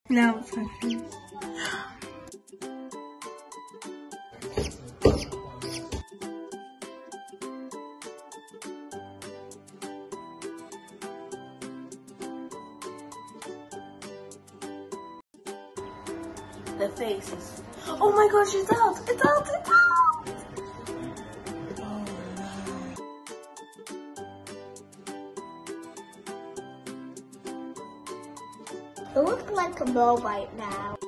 Now it's my face. The faces. Oh my gosh, it's out! It's out! It's out! It looks like a bow right now.